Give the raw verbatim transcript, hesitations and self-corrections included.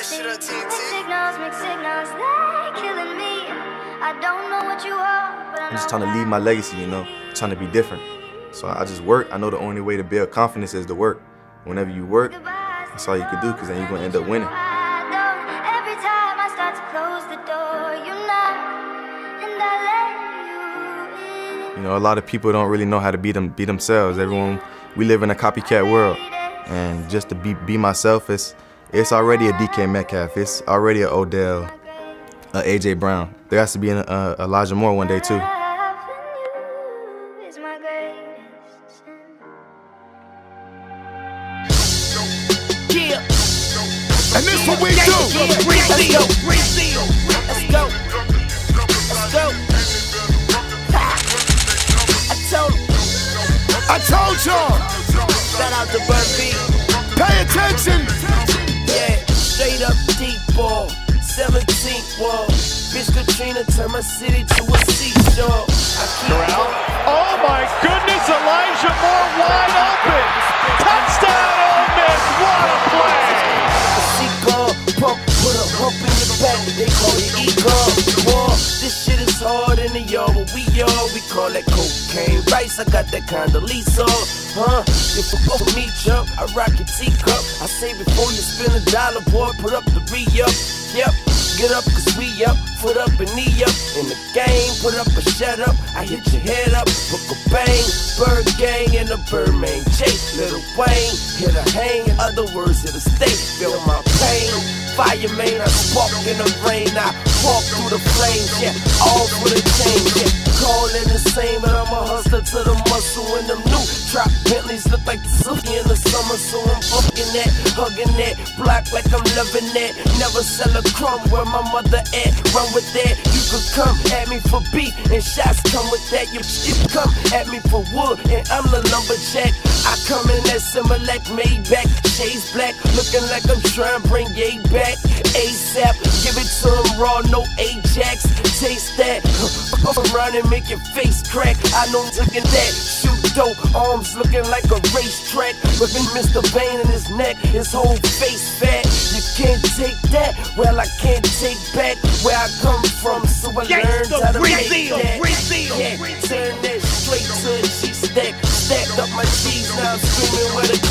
that shit up, T N T. Mixed signals, mixed signals, they're killing me. I don't know what you are, but I know I'm just trying to leave my legacy, you know, trying to be different. So I just work. I know the only way to build confidence is to work. Whenever you work, that's all you can do, because then you're going to end up winning. Every time I start to close the door, you knock, and I let you in. You know, a lot of people don't really know how to be them, be themselves. Everyone, we live in a copycat world. And just to be, be myself, it's, it's already a D K Metcalf. It's already a Odell, a A J Brown. There has to be an uh, Elijah Moore one day, too. And this what we do. Reseal, reseal. Let's go. Let's go. I told I told y'all. Shout out to Bird B. Pay attention. Yeah, straight up deep ball. seventeenth wall. Bitch Katrina turned my city to a seashore. I keep on. Oh my goodness, Elijah Moore wide open. Touchdown, Ole Miss. What a play. Pump, put a hump in your back, they call it E-Car. War, this shit is hard in the yard, but we all, we call that cocaine rice. I got that kind of lease on, huh? If you fuck with me, jump, I rock your teacup. I say before you spend a dollar, boy, put up the re-up. Yep, get up, cause we up, foot up and knee up. In the game, put up or shut up, I hit your head up, hook a bang. Bird gang and the Birdman Jake, Lil Wayne, hit a hang, in other words, hit a stay, feel my pain. Fireman, I spark in the rain, I walk through the flames, yeah, all for the change, yeah. Calling the same, but I'm a hustler to the muscle and them new trap Bentleys look like the Suki in the summer, so I'm fucking that, hugging that, block like I'm loving that. Never sell a crumb where my mother at, run with that. You could come at me for beef, and shots come with that. You shit come at me for wood, and I'm the lumberjack. I come in that Similac, Maybach, shades black, looking like I'm trying to bring Ye back. ASAP, give it to him raw, no Ajax. Taste that, up around and make your face crack. I know taking that, shoot dope, arms looking like a racetrack. Looking Mister Bane in his neck, his whole face fat. You can't take that, well I can't take back where I come from, so I learned how to make that. Yeah, turn that straight to a cheese stack. Stacked up my cheese, now I'm screaming where the